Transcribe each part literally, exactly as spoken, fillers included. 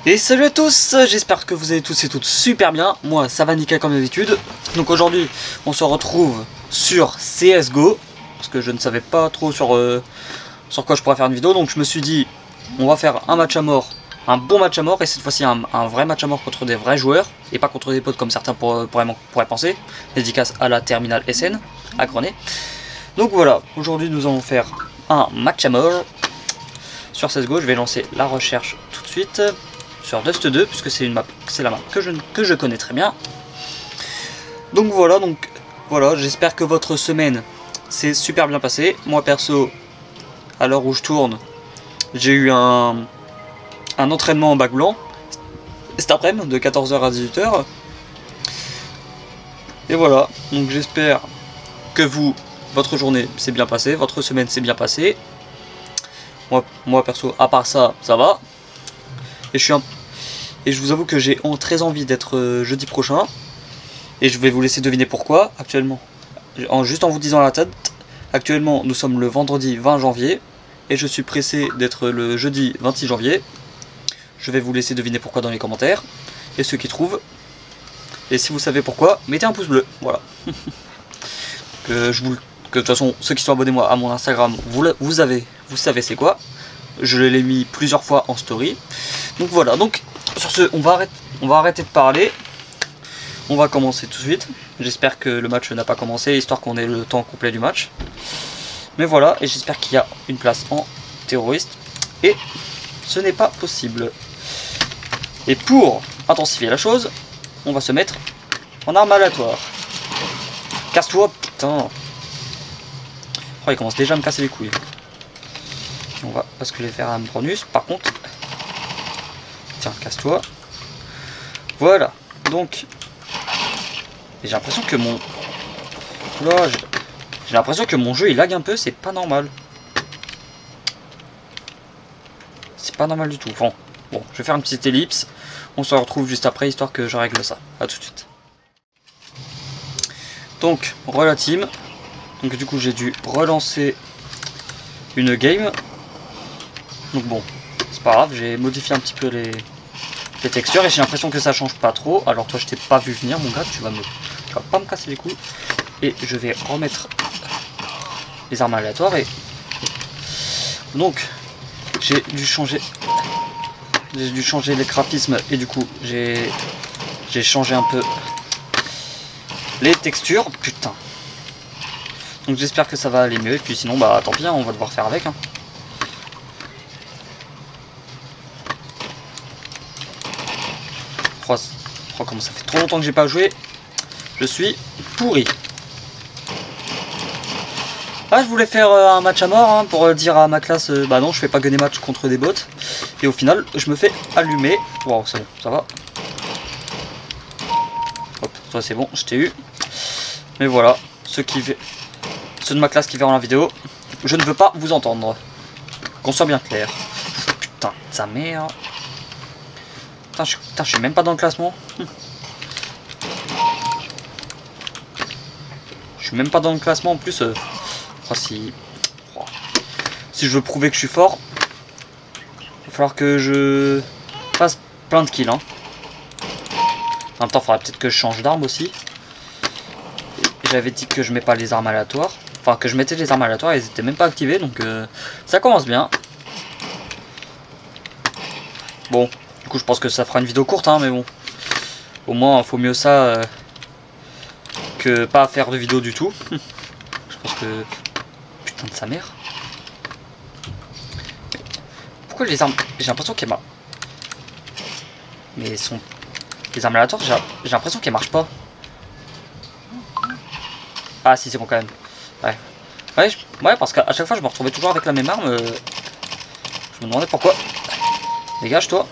Et salut à tous, j'espère que vous allez tous et toutes super bien. Moi ça va nickel comme d'habitude. Donc aujourd'hui on se retrouve sur C S G O, parce que je ne savais pas trop sur, euh, sur quoi je pourrais faire une vidéo. Donc je me suis dit on va faire un match à mort, un bon match à mort. Et cette fois-ci un, un vrai match à mort contre des vrais joueurs, et pas contre des potes comme certains pour, pour, pourraient penser. Dédicace à la terminale S N, à Grenet. Donc voilà, aujourd'hui nous allons faire un match à mort sur C S G O. Je vais lancer la recherche tout de suite sur Dust deux, puisque c'est une map, c'est la map que je, que je connais très bien. Donc voilà, donc voilà, j'espère que votre semaine s'est super bien passée. Moi perso, à l'heure où je tourne, j'ai eu un, un entraînement en bac blanc cet après-midi de quatorze heures à dix-huit heures. Et voilà, donc j'espère que vous, votre journée s'est bien passée, votre semaine s'est bien passée. Moi, moi perso, à part ça, ça va. Et je suis un... et je vous avoue que j'ai très envie d'être euh, jeudi prochain. Et je vais vous laisser deviner pourquoi. Actuellement, en, juste en vous disant la date, actuellement nous sommes le vendredi vingt janvier. Et je suis pressé d'être le jeudi vingt-six janvier. Je vais vous laisser deviner pourquoi dans les commentaires. Et ceux qui trouvent. Et si vous savez pourquoi, mettez un pouce bleu. Voilà. que je vous... que de toute façon, ceux qui sont abonnés moi à mon Instagram, vous, vous, avez, vous savez c'est quoi. Je l'ai mis plusieurs fois en story. Donc voilà, donc sur ce, on va, arrêter, on va arrêter de parler. On va commencer tout de suite. J'espère que le match n'a pas commencé, histoire qu'on ait le temps complet du match. Mais voilà, et j'espère qu'il y a une place en terroriste. Et ce n'est pas possible. Et pour intensifier la chose, on va se mettre en arme aléatoire. Casse-toi, putain. Oh, il commence déjà à me casser les couilles. On va basculer vers un bonus. Par contre, tiens, casse-toi. Voilà. Donc, j'ai l'impression que mon, là, j'ai l'impression que mon jeu il lag un peu. C'est pas normal. C'est pas normal du tout. Bon, bon, je vais faire une petite ellipse. On se retrouve juste après, histoire que je règle ça. A tout de suite. Donc, voilà team. Donc du coup, j'ai dû relancer une game. Donc bon, c'est pas grave, j'ai modifié un petit peu les, les textures et j'ai l'impression que ça change pas trop. Alors toi je t'ai pas vu venir mon gars, tu vas me tu vas pas me casser les couilles. Et je vais remettre les armes aléatoires et donc j'ai dû changer j'ai dû changer les graphismes et du coup j'ai j'ai changé un peu les textures. Putain. Donc j'espère que ça va aller mieux et puis sinon bah tant pis hein, on va devoir faire avec hein. Oh, comment ça fait trop longtemps que j'ai pas joué. Je suis pourri. Ah, je voulais faire euh, un match à mort hein, pour dire à ma classe euh, bah non je fais pas que des matchs contre des bots. Et au final je me fais allumer. Waouh, c'est bon, ça va. Hop, toi c'est bon, je t'ai eu. Mais voilà, ceux qui ceux de ma classe qui verront la vidéo, je ne veux pas vous entendre. Qu'on soit bien clair. Putain, sa mère. Putain, je, putain, je suis même pas dans le classement. Je suis même pas dans le classement en plus. Euh, oh, si, oh, si je veux prouver que je suis fort, il va falloir que je fasse plein de kills. Hein. En même temps, il faudrait peut-être que je change d'arme aussi. J'avais dit que je mets pas les armes aléatoires. Enfin, que je mettais les armes aléatoires et elles étaient même pas activées. Donc euh, ça commence bien. Bon. Du coup je pense que ça fera une vidéo courte hein, mais bon. Au moins il faut mieux ça euh, que pas faire de vidéo du tout. Je pense que... Putain de sa mère. Pourquoi les armes... J'ai l'impression qu'elles marchent. Mais sont... Les armes aléatoires j'ai l'impression qu'elles marchent pas. Ah si c'est bon quand même. Ouais. Ouais, je... ouais parce qu'à chaque fois je me retrouvais toujours avec la même arme. Euh... Je me demandais pourquoi. Dégage toi.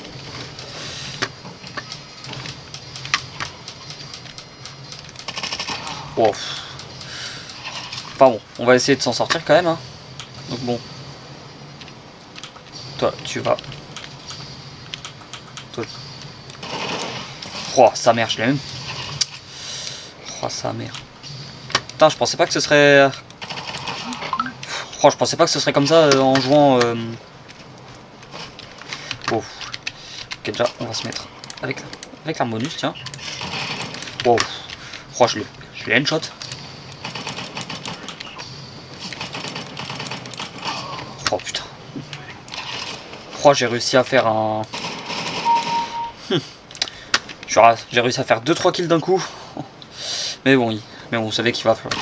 Wow. Enfin bon, on va essayer de s'en sortir quand même. Hein. Donc bon. Toi, tu vas. Toi. Oh, sa mère, je l'ai même. Oh, sa mère. Putain, je pensais pas que ce serait. Oh, je pensais pas que ce serait comme ça euh, en jouant. Euh... Oh. Ok, déjà, on va se mettre avec, avec l'arme bonus, tiens. Wow. Oh, je l'ai je l'ai headshot. Oh putain. Oh, j'ai réussi à faire un... J'ai réussi à faire deux trois kills d'un coup. Mais bon, il... mais bon, vous savez qu'il va falloir...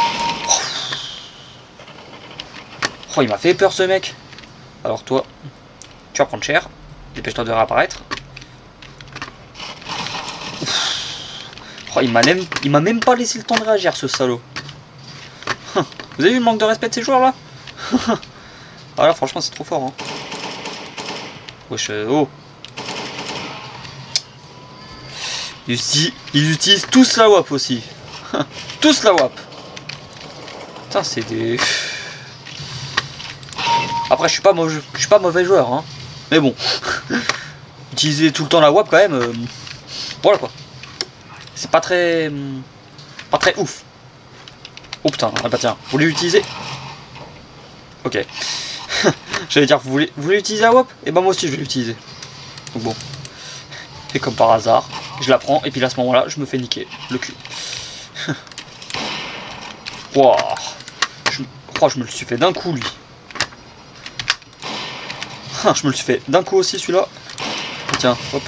Oh, il m'a fait peur ce mec. Alors toi, tu vas prendre cher. Dépêche-toi de réapparaître. Oh, il m'a même... il m'a même pas laissé le temps de réagir, ce salaud. Vous avez vu le manque de respect de ces joueurs là? Ah là, franchement, c'est trop fort. Hein. Wesh, euh, oh. Ils utilisent, ils utilisent tous la W A P aussi. Tous la W A P. Putain, c'est des... Après, je suis pas mauvais, je suis pas mauvais joueur, hein. Mais bon. Utiliser tout le temps la W A P quand même. Euh, voilà quoi. C'est pas très... Pas très ouf. Oh putain, ah bah tiens, vous voulez l'utiliser? Ok. J'allais dire, vous voulez, vous voulez utiliser la W A P? Et bah moi aussi je vais l'utiliser. Donc bon. Et comme par hasard, je la prends et puis là, à ce moment-là, je me fais niquer le cul. Wow. Je crois que je me le suis fait d'un coup lui. Je me le suis fait d'un coup aussi celui-là. Tiens, hop.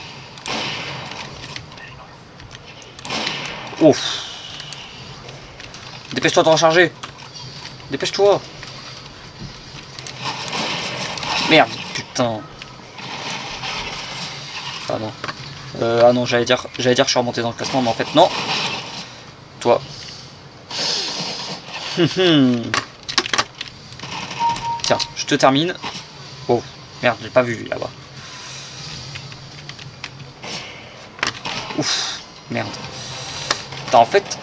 Ouf. Dépêche-toi de recharger. Dépêche-toi. Merde, putain. Ah non. Euh, ah non, j'allais dire, j'allais dire que je suis remonté dans le classement, mais en fait non. Toi. Tiens, je te termine. Oh, merde, j'ai pas vu lui là-bas. Ouf, merde. Attends, en fait...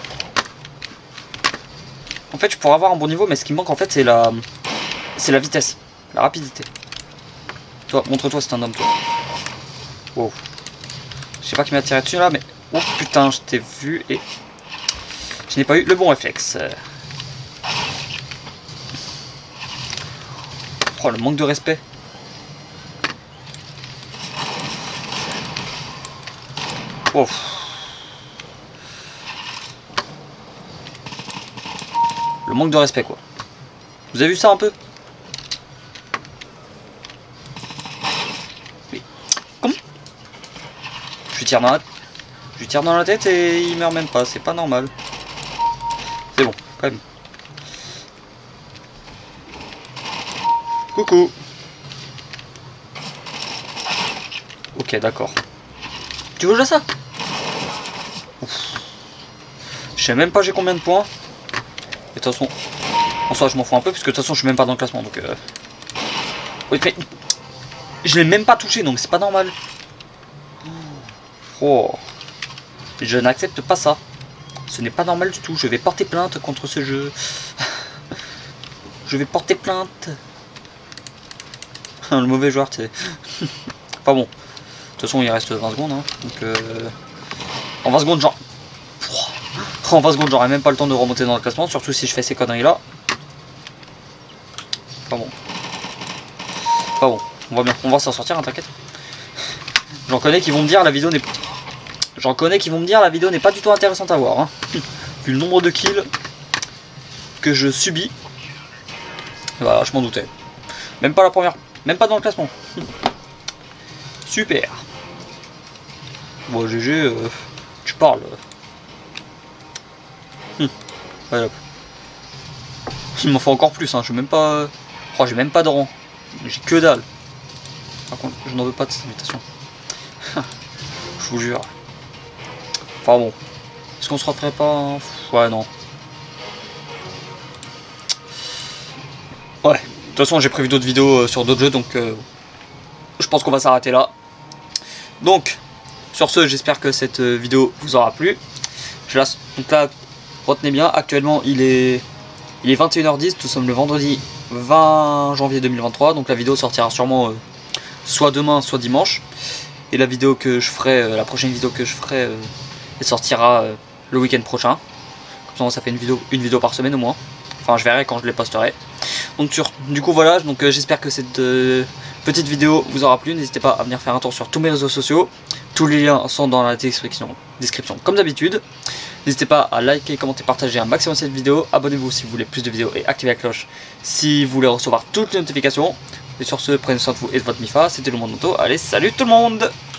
En fait, je pourrais avoir un bon niveau, mais ce qui me manque en fait, c'est la... C'est la vitesse, la rapidité. Toi, montre-toi, c'est un homme, toi. Wow. Je sais pas qui m'a tiré dessus là, mais... Oh putain, je t'ai vu et... Je n'ai pas eu le bon réflexe. Oh, le manque de respect. Oh. Le manque de respect, quoi. Vous avez vu ça un peu? Mais... Comment? Je lui tire dans la... Je lui tire dans la tête et il meurt même pas. C'est pas normal. C'est bon, quand même. Coucou. Ok, d'accord. Tu veux jouer à ça? Ouf. Je sais même pas j'ai combien de points. Et de toute façon, en soi je m'en fous un peu, puisque de toute façon je suis même pas dans le classement, donc... Euh... Oui, mais... Je l'ai même pas touché, donc c'est pas normal. Oh. Je n'accepte pas ça. Ce n'est pas normal du tout. Je vais porter plainte contre ce jeu. Je vais porter plainte. Le mauvais joueur, tu sais. Enfin bon. De toute façon, il reste vingt secondes. Hein. Donc, euh... en vingt secondes, genre... En vingt secondes, j'aurai même pas le temps de remonter dans le classement. Surtout si je fais ces conneries-là. Enfin bon. Enfin bon. On va bien. On va s'en sortir, hein, t'inquiète. J'en connais qui vont me dire la vidéo n'est... J'en connais qui vont me dire la vidéo n'est pas du tout intéressante à voir. Hein. Vu le nombre de kills que je subis. Voilà, je m'en doutais. Même pas la première... Même pas dans le classement. Super. Bon, G G, euh, tu parles. Hum. Allez, hop. Il m'en faut encore plus, hein. Je même pas... Oh, j'ai même pas de rang. J'ai que dalle. Par contre, je n'en veux pas de cette invitation. Je vous jure. Enfin bon. Est-ce qu'on se referait pas hein? Ouais, non. Ouais. De toute façon, j'ai prévu d'autres vidéos sur d'autres jeux, donc euh, je pense qu'on va s'arrêter là. Donc, sur ce, j'espère que cette vidéo vous aura plu. Je la... Donc là, retenez bien, actuellement, il est, il est vingt et une heures dix, nous sommes le vendredi vingt janvier deux mille vingt-trois, donc la vidéo sortira sûrement euh, soit demain, soit dimanche. Et la vidéo que je ferai, euh, la prochaine vidéo que je ferai, euh, elle sortira euh, le week-end prochain. Comme ça, ça fait une vidéo, une vidéo par semaine au moins. Enfin, je verrai quand je les posterai. Donc sur, du coup voilà, donc euh, j'espère que cette euh, petite vidéo vous aura plu. N'hésitez pas à venir faire un tour sur tous mes réseaux sociaux. Tous les liens sont dans la description, description comme d'habitude. N'hésitez pas à liker, commenter, partager un maximum cette vidéo. Abonnez-vous si vous voulez plus de vidéos et activez la cloche si vous voulez recevoir toutes les notifications. Et sur ce, prenez soin de vous et de votre M I F A. C'était le Monde Moto. Allez, salut tout le monde!